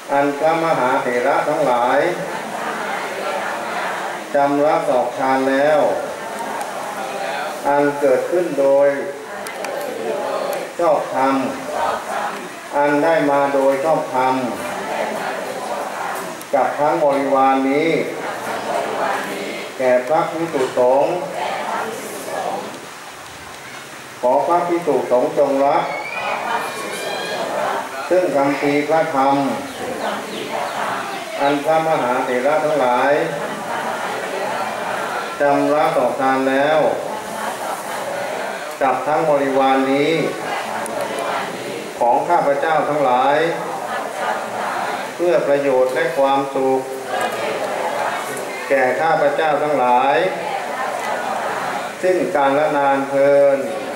อันพระมหาเถระทั้งหลายจำรับดอกทานแล้วอันเกิดขึ้นโดยชอบธรรมอันได้มาโดยชอบธรรมกับทั้งบริวารนี้แก่พระภิกษุสงฆ์ขอพระภิกษุสงฆ์จงรับซึ่งคำพีร์พระธรรมอันพระมหาเถระทั้งหลายจำรับตอบทานแล้วกับทั้งบริวารนี้ของข้าพเจ้าทั้งหลายเพื่อประโยชน์และความสุขแก่ข้าพเจ้าทั้งหลายสิ้นกาลนานเทอญ